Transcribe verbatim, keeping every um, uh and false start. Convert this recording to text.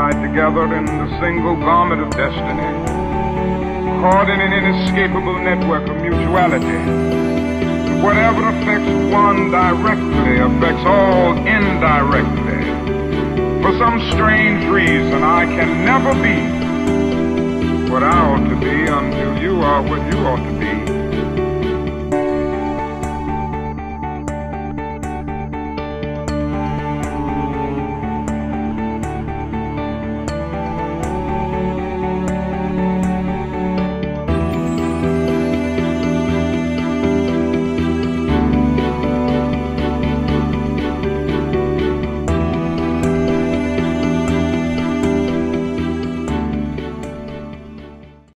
tied together in the single garment of destiny, caught in an inescapable network of mutuality. Whatever affects one directly affects all indirectly. For some strange reason, I can never be what I ought to be until you are what you ought to be.